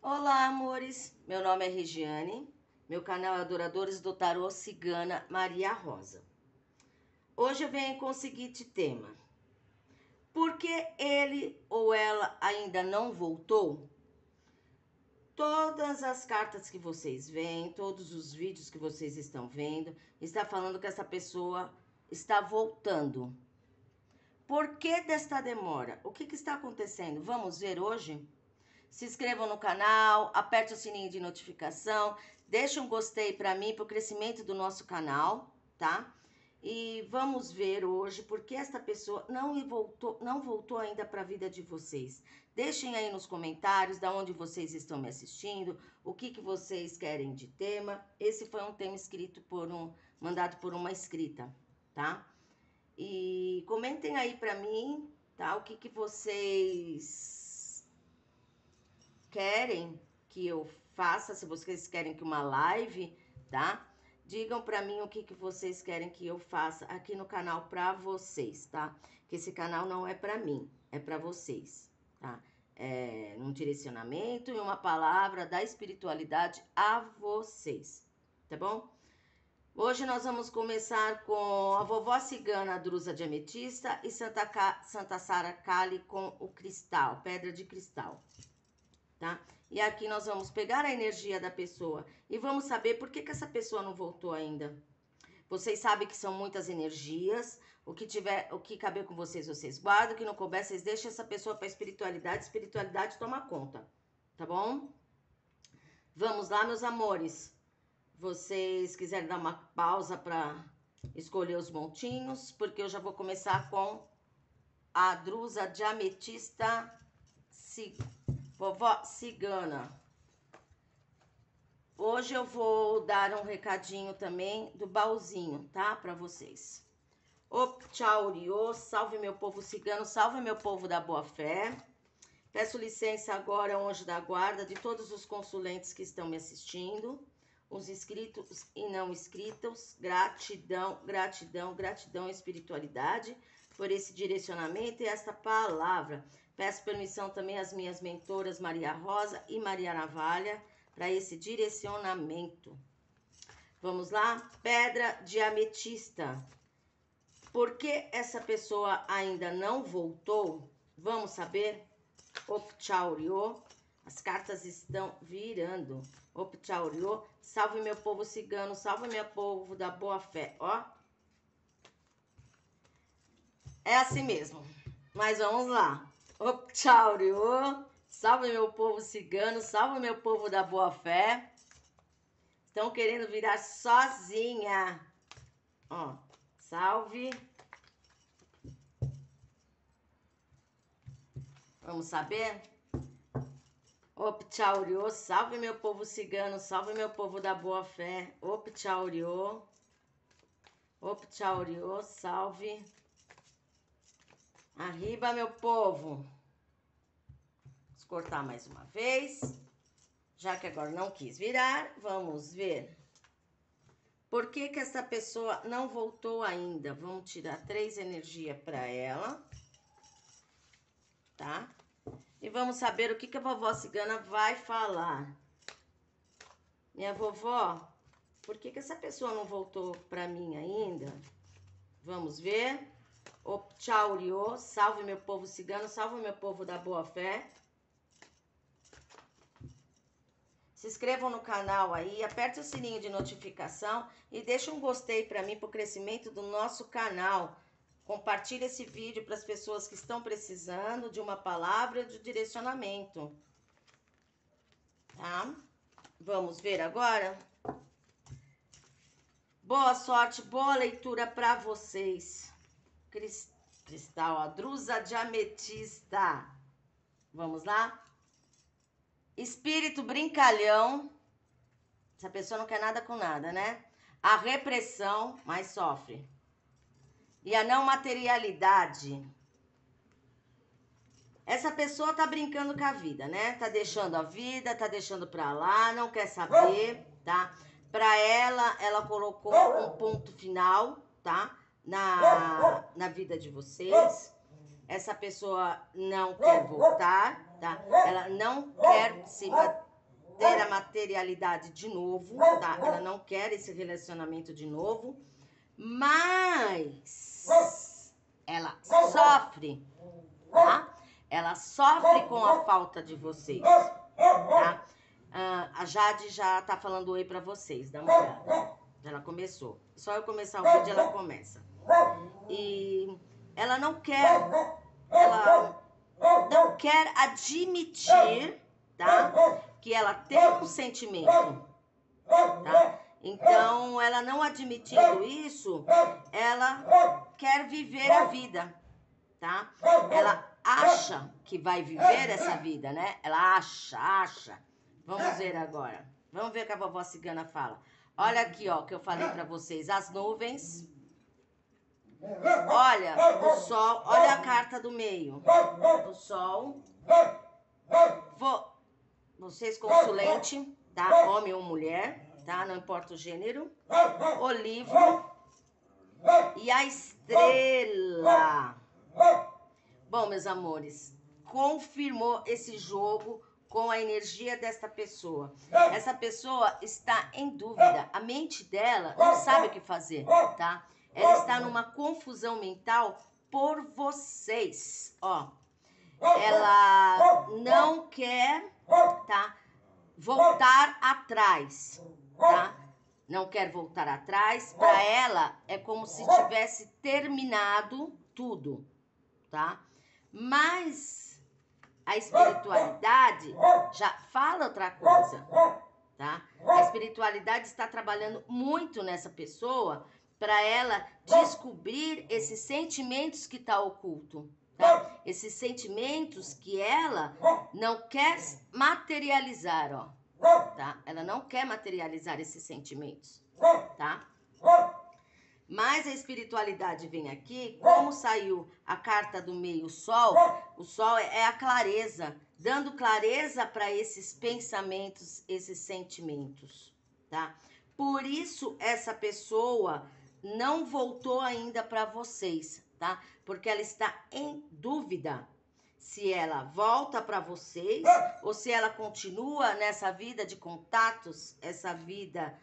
Olá, amores. Meu nome é Regiane. Meu canal é Adoradores do Tarô Cigana Maria Rosa. Hoje eu venho com o seguinte tema. Por que ele ou ela ainda não voltou? Todas as cartas que vocês veem, todos os vídeos que vocês estão vendo, está falando que essa pessoa está voltando. Por que desta demora? O que está acontecendo? Vamos ver hoje? Se inscrevam no canal, aperte o sininho de notificação, deixe um gostei para mim, para o crescimento do nosso canal, tá? E vamos ver hoje por que esta pessoa não voltou ainda para a vida de vocês. Deixem aí nos comentários da onde vocês estão me assistindo, o que vocês querem de tema. Esse foi um tema mandado por uma inscrita, tá? E comentem aí para mim, tá? O que vocês querem que eu faça, se vocês querem que uma live, tá? Digam pra mim o que vocês querem que eu faça aqui no canal pra vocês, tá? Que esse canal não é pra mim, é pra vocês, tá? É um direcionamento e uma palavra da espiritualidade a vocês, tá bom? Hoje nós vamos começar com a vovó cigana Drusa de ametista e Santa Sara Kali com o cristal, pedra de cristal, tá? E aqui nós vamos pegar a energia da pessoa e vamos saber por que essa pessoa não voltou ainda. Vocês sabem que são muitas energias, o que caber com vocês, vocês guardam, o que não couber, vocês deixam essa pessoa para a espiritualidade toma conta, tá bom? Vamos lá, meus amores. Vocês quiserem dar uma pausa para escolher os montinhos, porque eu já vou começar com a Drusa de ametista vovó cigana. Hoje eu vou dar um recadinho também do baúzinho, tá? Para vocês. Opchauriô, salve meu povo cigano, salve meu povo da boa fé. Peço licença agora ao anjo da guarda de todos os consulentes que estão me assistindo, os inscritos e não inscritos. Gratidão, gratidão, gratidão, espiritualidade, por esse direcionamento e esta palavra. Peço permissão também às minhas mentoras Maria Rosa e Maria Navalha para esse direcionamento. Vamos lá? Pedra de ametista. Por que essa pessoa ainda não voltou? Vamos saber? Opchauriô. As cartas estão virando. Opchauriô. Salve meu povo cigano, salve meu povo da boa fé. Ó. É assim mesmo. Mas vamos lá. Opchauriô, salve meu povo cigano, salve meu povo da boa fé. Estão querendo virar sozinha. Ó, salve. Vamos saber? Opchauriô, salve meu povo cigano, salve meu povo da boa fé. Opchauriô. Opchauriô, salve. Arriba, meu povo. Vamos cortar mais uma vez. Já que agora não quis virar, vamos ver. Por que essa pessoa não voltou ainda? Vamos tirar 3 energias para ela. Tá? E vamos saber o que a vovó cigana vai falar. Minha vovó, por que essa pessoa não voltou para mim ainda? Vamos ver. Opchauriô, salve meu povo cigano, salve meu povo da boa fé. Se inscrevam no canal aí, aperte o sininho de notificação e deixe um gostei para mim, para o crescimento do nosso canal. Compartilhe esse vídeo para as pessoas que estão precisando de uma palavra de direcionamento. Tá? Vamos ver agora? Boa sorte, boa leitura para vocês. Cristal, a Drusa de ametista. Vamos lá? Espírito brincalhão. Essa pessoa não quer nada com nada, né? A repressão, mas sofre. E a não materialidade. Essa pessoa tá brincando com a vida, né? Tá deixando a vida, tá deixando pra lá, não quer saber, tá? Pra ela colocou um ponto final, tá? Na vida de vocês. Essa pessoa não quer voltar, tá? Ela não quer se ter a materialidade de novo, tá? Ela não quer esse relacionamento de novo, mas ela sofre, tá? Ela sofre com a falta de vocês, tá? A Jade já tá falando oi pra vocês, dá uma olhada. Ela começou. Só eu começar o vídeo, ela começa. E ela não quer admitir, tá? Que ela tem um sentimento, tá? Então, ela não admitindo isso, ela quer viver a vida, tá? Ela acha que vai viver essa vida, né? Ela acha. Vamos ver agora. Vamos ver o que a vovó cigana fala. Olha aqui, ó, que eu falei pra vocês. As nuvens. Olha o sol. Olha a carta do meio. O sol. Vocês consulente, tá? Homem ou mulher, tá? Não importa o gênero. O livro. E a estrela. Bom, meus amores, confirmou esse jogo com a energia desta pessoa. Essa pessoa está em dúvida. A mente dela não sabe o que fazer, tá? Ela está numa confusão mental por vocês, ó. Ela não quer, tá? Voltar atrás, tá? Não quer voltar atrás. Para ela é como se tivesse terminado tudo, tá? Mas a espiritualidade já fala outra coisa, tá? A espiritualidade está trabalhando muito nessa pessoa para ela descobrir esses sentimentos que tá oculto, tá? Esses sentimentos que ela não quer materializar, ó, tá? Ela não quer materializar esses sentimentos, tá? Mas a espiritualidade vem aqui, como saiu a carta do meio, o sol é a clareza, dando clareza para esses pensamentos, esses sentimentos, tá? Por isso essa pessoa não voltou ainda para vocês, tá? Porque ela está em dúvida se ela volta para vocês ou se ela continua nessa vida de contatos, essa vida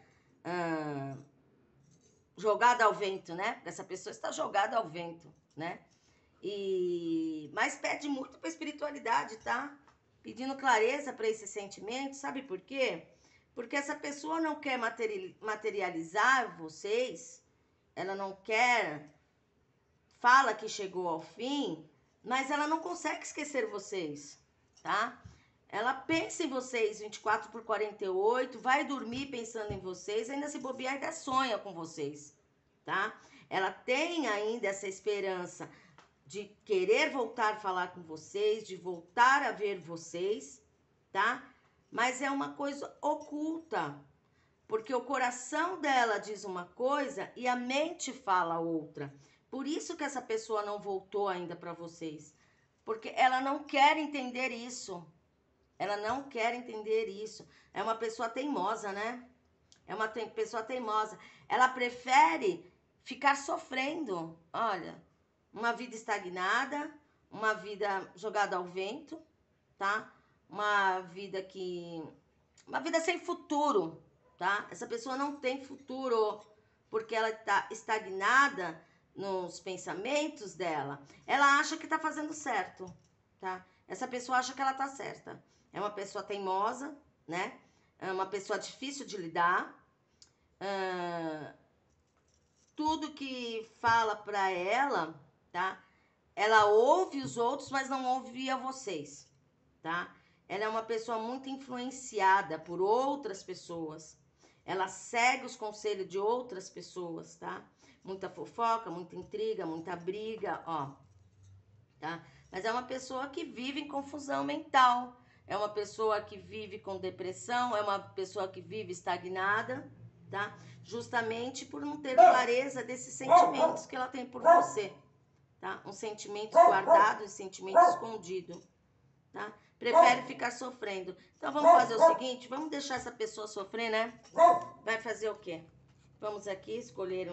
jogada ao vento, né? Essa pessoa está jogada ao vento, né? Mas pede muito para a espiritualidade, tá? Pedindo clareza para esse sentimento, sabe por quê? Porque essa pessoa não quer materializar vocês, ela não quer, fala que chegou ao fim, mas ela não consegue esquecer vocês, tá? Ela pensa em vocês 24/48, vai dormir pensando em vocês, ainda se bobear, ainda sonha com vocês, tá? Ela tem ainda essa esperança de querer voltar a falar com vocês, de voltar a ver vocês, tá? Mas é uma coisa oculta, porque o coração dela diz uma coisa e a mente fala outra. Por isso que essa pessoa não voltou ainda para vocês, porque ela não quer entender isso. Ela não quer entender isso. É uma pessoa teimosa, né? É uma pessoa teimosa. Ela prefere ficar sofrendo. Olha, uma vida estagnada, uma vida jogada ao vento, tá? Uma vida sem futuro, tá? Essa pessoa não tem futuro, porque ela está estagnada nos pensamentos dela. Ela acha que está fazendo certo, tá? Essa pessoa acha que ela está certa. É uma pessoa teimosa, né? É uma pessoa difícil de lidar. Tudo que fala para ela, tá? Ela ouve os outros, mas não ouvia vocês, tá? Ela é uma pessoa muito influenciada por outras pessoas. Ela segue os conselhos de outras pessoas, tá? Muita fofoca, muita intriga, muita briga, ó, tá? Mas é uma pessoa que vive em confusão mental. É uma pessoa que vive com depressão, é uma pessoa que vive estagnada, tá? Justamente por não ter clareza desses sentimentos que ela tem por você, tá? Um sentimento guardado, um sentimento escondido, tá? Prefere ficar sofrendo. Então vamos fazer o seguinte, vamos deixar essa pessoa sofrer, né? Vai fazer o quê? Vamos aqui escolher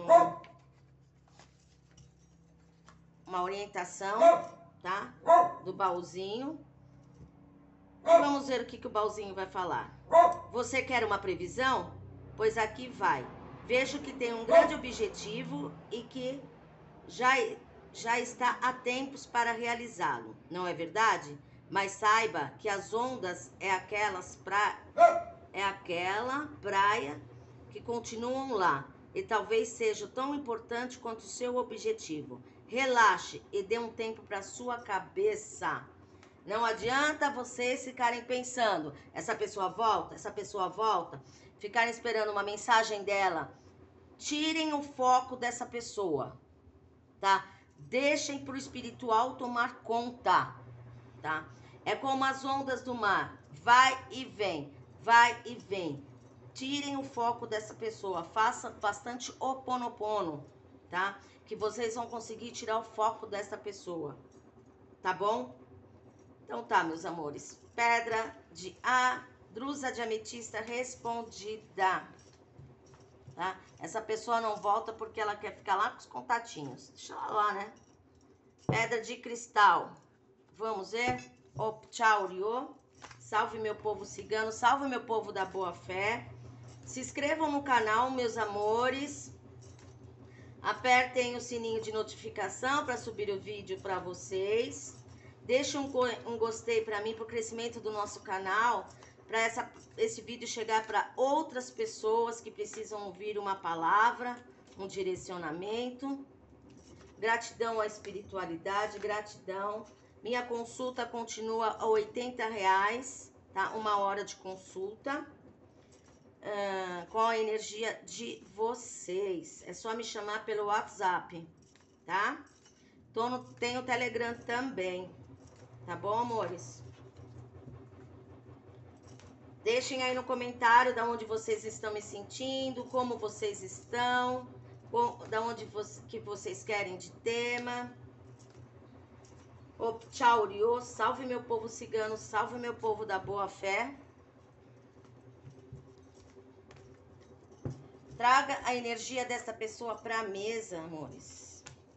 uma orientação, tá? Do baúzinho. Vamos ver o que o baúzinho vai falar. Você quer uma previsão? Pois aqui vai. Vejo que tem um grande objetivo e que já está há tempos para realizá-lo. Não é verdade? Mas saiba que as ondas é aquela praia que continuam lá e talvez seja tão importante quanto o seu objetivo. Relaxe e dê um tempo para sua cabeça. Não adianta vocês ficarem pensando, essa pessoa volta, ficarem esperando uma mensagem dela. Tirem o foco dessa pessoa, tá? Deixem pro espiritual tomar conta, tá? É como as ondas do mar, vai e vem, vai e vem. Tirem o foco dessa pessoa, faça bastante Ho'oponopono, tá? Que vocês vão conseguir tirar o foco dessa pessoa, tá bom? Então tá, meus amores. Pedra de drusa de ametista respondida. Tá? Essa pessoa não volta porque ela quer ficar lá com os contatinhos. Deixa ela lá, né? Pedra de cristal. Vamos ver. Opchauriô. Salve meu povo cigano. Salve meu povo da boa fé. Se inscrevam no canal, meus amores. Apertem o sininho de notificação para subir o vídeo para vocês. Deixe um gostei para mim, para o crescimento do nosso canal, para esse vídeo chegar para outras pessoas que precisam ouvir uma palavra, um direcionamento. Gratidão à espiritualidade, gratidão. Minha consulta continua a R$80, tá? 1 hora de consulta. Com a energia de vocês. É só me chamar pelo WhatsApp, tá? Tem o Telegram também. Tá bom, amores? Deixem aí no comentário da onde vocês estão me sentindo, como vocês estão, da onde que vocês querem de tema. Opchauriô, salve meu povo cigano, salve meu povo da boa fé. Traga a energia dessa pessoa para a mesa, amores.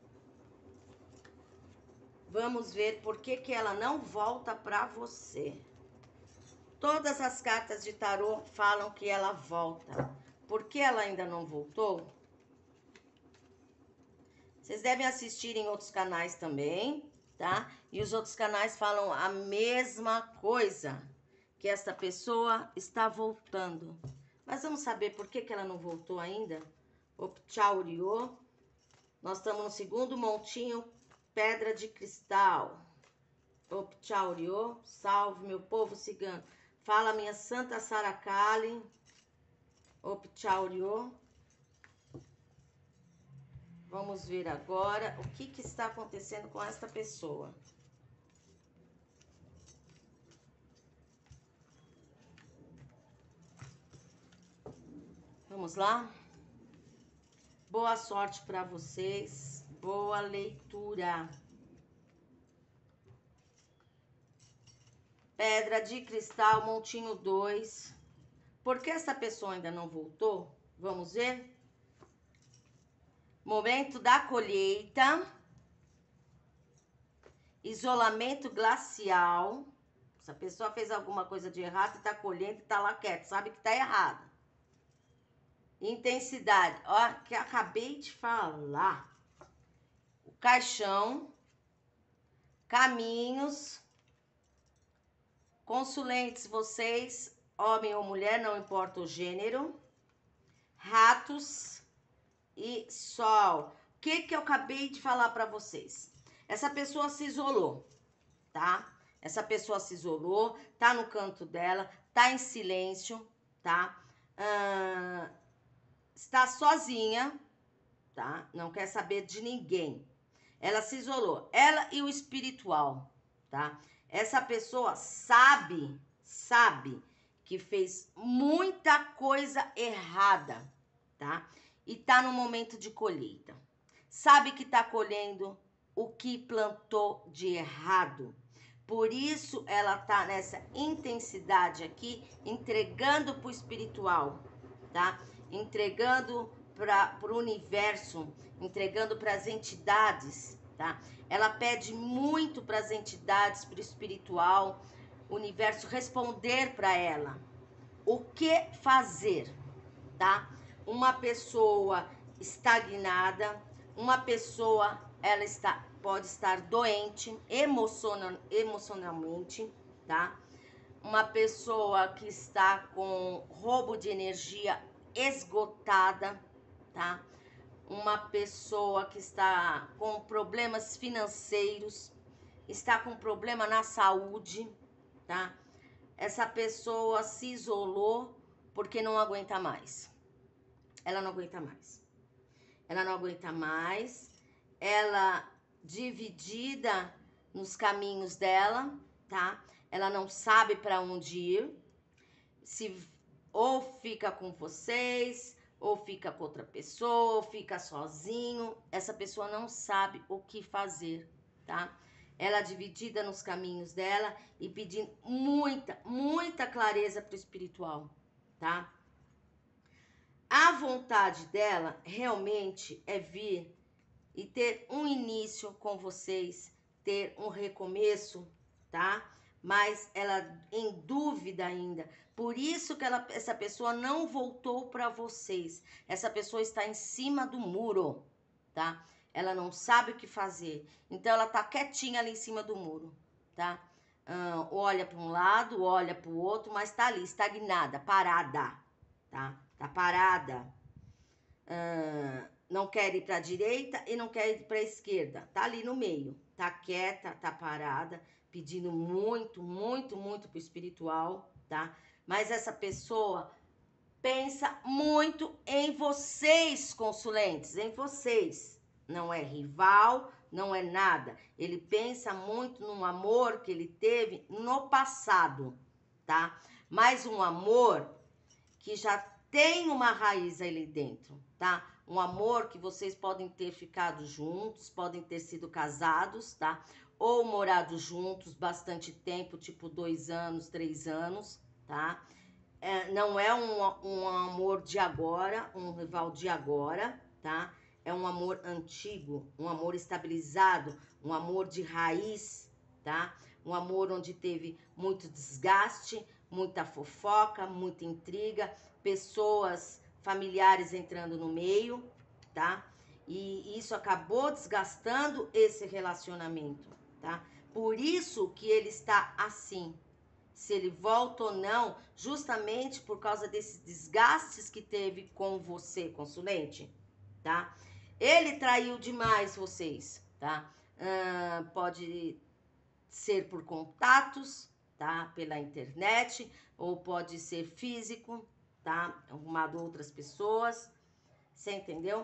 Vamos ver por que ela não volta para você. Todas as cartas de tarô falam que ela volta. Por que ela ainda não voltou? Vocês devem assistir em outros canais também, tá? E os outros canais falam a mesma coisa, que esta pessoa está voltando. Mas vamos saber por que ela não voltou ainda? Opchauriô. Nós estamos no segundo montinho, pedra de cristal. Opchauriô, salve meu povo cigano. Fala minha Santa Saracali. Opchauriô. Vamos ver agora o que está acontecendo com esta pessoa. Vamos lá? Boa sorte para vocês. Boa leitura. Pedra de cristal, montinho 2. Por que essa pessoa ainda não voltou? Vamos ver? Momento da colheita. Isolamento glacial. Essa pessoa fez alguma coisa de errado e está colhendo e está lá quieto. Sabe que está errado. Intensidade. Ó, que eu acabei de falar. O caixão. Caminhos. Consulentes, vocês, homem ou mulher, não importa o gênero. Ratos e sol. O que eu acabei de falar para vocês? Essa pessoa se isolou, tá? Essa pessoa se isolou, tá no canto dela, tá em silêncio, tá? Está sozinha, tá? Não quer saber de ninguém. Ela se isolou, ela e o espiritual, tá? Essa pessoa sabe que fez muita coisa errada, tá? E tá no momento de colheita. Sabe que tá colhendo o que plantou de errado. Por isso ela tá nessa intensidade aqui, entregando pro espiritual, tá? Entregando pro universo, entregando para as entidades, tá? Ela pede muito para as entidades, para o espiritual, o universo responder para ela o que fazer, tá? Uma pessoa estagnada, uma pessoa, pode estar doente emocionalmente, tá? Uma pessoa que está com roubo de energia esgotada, tá? Uma pessoa que está com problemas financeiros, está com problema na saúde, tá? Essa pessoa se isolou porque não aguenta mais. Ela não aguenta mais. Ela não aguenta mais. Ela dividida nos caminhos dela, tá? Ela não sabe para onde ir. Se ou fica com vocês, ou fica com outra pessoa, ou fica sozinho. Essa pessoa não sabe o que fazer, tá? Ela dividida nos caminhos dela e pedindo muita clareza para o espiritual, tá? A vontade dela realmente é vir e ter um início com vocês, ter um recomeço, tá? Mas ela em dúvida ainda. Por isso que essa pessoa não voltou para vocês. Essa pessoa está em cima do muro, tá? Ela não sabe o que fazer. Então ela tá quietinha ali em cima do muro, tá? Olha para um lado, olha para o outro, mas tá ali, estagnada, parada, tá? Tá parada. Não quer ir para a direita e não quer ir para a esquerda. Tá ali no meio. Tá quieta, tá parada, pedindo muito pro espiritual, tá? Mas essa pessoa pensa muito em vocês, consulentes, em vocês. Não é rival, não é nada. Ele pensa muito no amor que ele teve no passado, tá? Mas um amor que já tem uma raiz ali dentro, tá? Um amor que vocês podem ter ficado juntos, podem ter sido casados, tá? Ou morado juntos bastante tempo, tipo 2 anos, 3 anos, tá? Não é um amor de agora, um rival de agora, tá? É um amor antigo, um amor estabilizado, um amor de raiz, tá? Um amor onde teve muito desgaste, muita fofoca, muita intriga, pessoas familiares entrando no meio, tá? E isso acabou desgastando esse relacionamento, tá? Por isso que ele está assim. Se ele volta ou não, justamente por causa desses desgastes que teve com você, consulente, tá? Ele traiu demais vocês, tá? Pode ser por contatos, tá? Pela internet, ou pode ser físico, tá? Arrumado outras pessoas, você entendeu?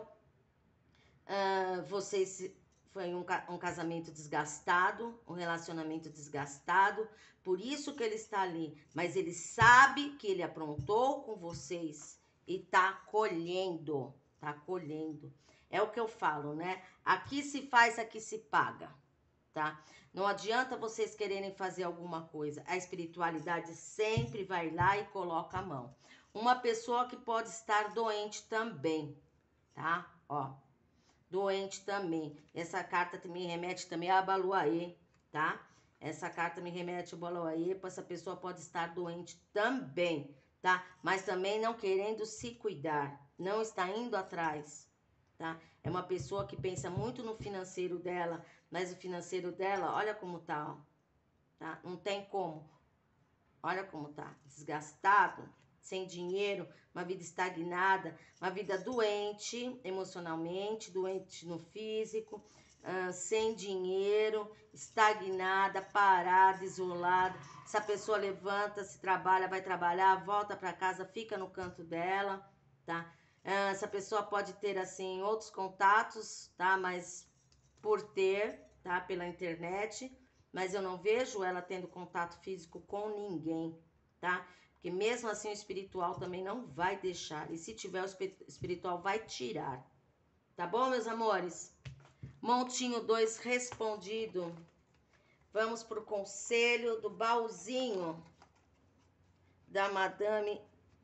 Vocês foi um casamento desgastado, um relacionamento desgastado, por isso que ele está ali. Mas ele sabe que ele aprontou com vocês e tá colhendo, tá colhendo. É o que eu falo, né? Aqui se faz, aqui se paga, tá? Não adianta vocês quererem fazer alguma coisa. A espiritualidade sempre vai lá e coloca a mão. Uma pessoa que pode estar doente também, tá? Ó, doente também. Essa carta me remete também a Baluaê, tá? Essa carta me remete a Baluaê, essa pessoa pode estar doente também, tá? Mas também não querendo se cuidar, não está indo atrás, tá? É uma pessoa que pensa muito no financeiro dela, mas o financeiro dela, olha como tá, ó, tá? Não tem como. Olha como tá, desgastado, sem dinheiro, uma vida estagnada, uma vida doente emocionalmente, doente no físico, sem dinheiro, estagnada, parada, isolada. Essa pessoa levanta, se trabalha, vai trabalhar, volta para casa, fica no canto dela, tá? Essa pessoa pode ter, assim, outros contatos, tá? Mas por ter, tá? Pela internet, mas eu não vejo ela tendo contato físico com ninguém, tá? Porque mesmo assim o espiritual também não vai deixar. E se tiver, o espiritual vai tirar. Tá bom, meus amores? Montinho 2 respondido. Vamos pro conselho do baúzinho da Madame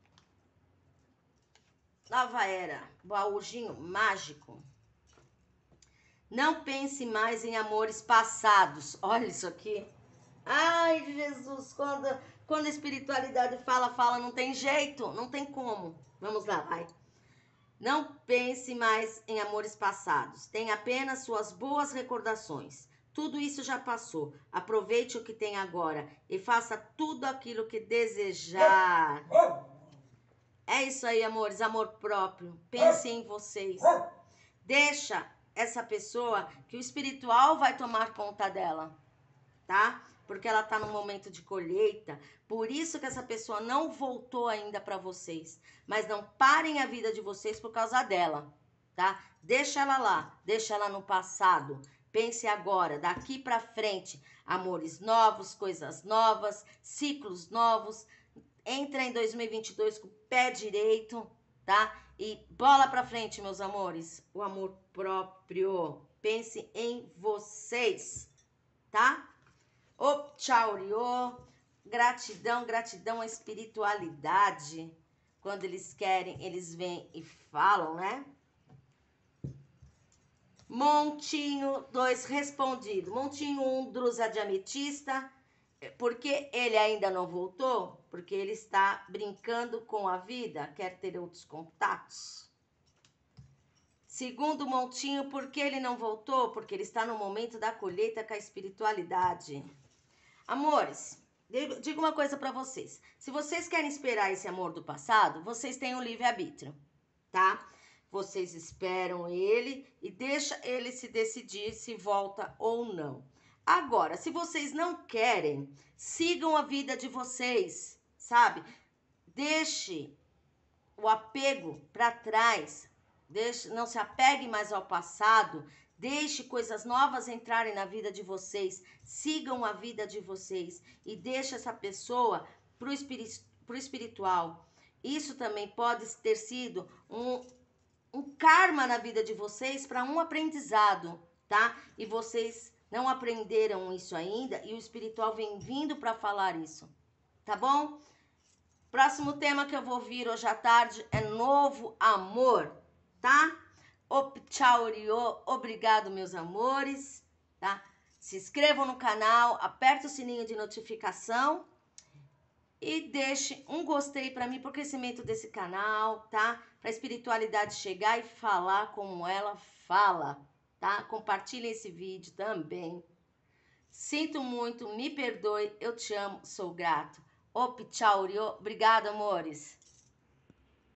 Nova Era. Baúzinho mágico. Não pense mais em amores passados. Olha isso aqui. Ai, Jesus, quando a espiritualidade fala, não tem jeito, não tem como. Vamos lá, vai. Não pense mais em amores passados. Tenha apenas suas boas recordações. Tudo isso já passou. Aproveite o que tem agora e faça tudo aquilo que desejar. É isso aí, amores, amor próprio. Pense em vocês. Deixa essa pessoa que o espiritual vai tomar conta dela, tá? Porque ela tá num momento de colheita. Por isso que essa pessoa não voltou ainda para vocês. Mas não parem a vida de vocês por causa dela, tá? Deixa ela lá, deixa ela no passado. Pense agora, daqui para frente, amores novos, coisas novas, ciclos novos. Entra em 2022 com o pé direito, tá? E bola pra frente, meus amores. O amor próprio. Pense em vocês, tá? O Chauriô. Gratidão, gratidão à espiritualidade. Quando eles querem, eles vêm e falam, né? Montinho 2 respondido. Montinho 1, drusa de ametista. Porque ele ainda não voltou? Porque ele está brincando com a vida, quer ter outros contatos. Segundo Montinho, por que ele não voltou? Porque ele está no momento da colheita com a espiritualidade. Amores, digo uma coisa para vocês. Se vocês querem esperar esse amor do passado, vocês têm o livre-arbítrio, tá? Vocês esperam ele e deixa ele se decidir se volta ou não. Agora, se vocês não querem, sigam a vida de vocês, sabe? Deixe o apego para trás, não se apegue mais ao passado, deixe coisas novas entrarem na vida de vocês, sigam a vida de vocês e deixe essa pessoa pro espiritual. Isso também pode ter sido um karma na vida de vocês para um aprendizado, tá? E vocês não aprenderam isso ainda e o espiritual vem vindo para falar isso, tá bom? Próximo tema que eu vou vir hoje à tarde é novo amor, tá? Obrigado, meus amores, tá? Se inscrevam no canal, aperte o sininho de notificação e deixe um gostei para mim pro crescimento desse canal, tá? Para a espiritualidade chegar e falar como ela fala, tá? Compartilhem esse vídeo também. Sinto muito, me perdoe, eu te amo, sou grato. Obrigado, amores.